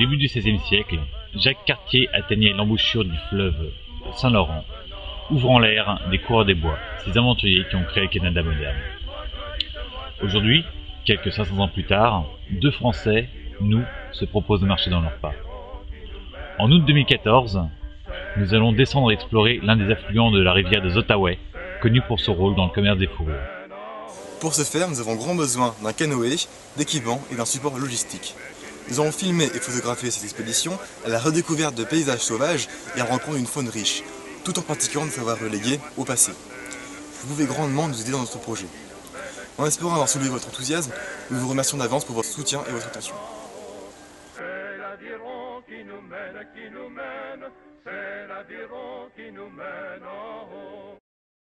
début du XVIe siècle, Jacques Cartier atteignait l'embouchure du fleuve Saint-Laurent, ouvrant l'ère des coureurs des bois, ces aventuriers qui ont créé le Canada moderne. Aujourd'hui, quelques 500 ans plus tard, deux Français, nous, se proposent de marcher dans leurs pas. En août 2014, nous allons descendre et explorer l'un des affluents de la rivière des Outaouais, connu pour son rôle dans le commerce des fourrures. Pour ce faire, nous avons grand besoin d'un canoë, d'équipements et d'un support logistique. Nous allons filmer et photographier cette expédition à la redécouverte de paysages sauvages et à la rencontre d'une faune riche, tout en pratiquant nos savoirs relégués au passé. Vous pouvez grandement nous aider dans notre projet. En espérant avoir soulevé votre enthousiasme, nous vous remercions d'avance pour votre soutien et votre attention. C'est l'aviron qui nous mène, c'est l'aviron qui nous mène en haut.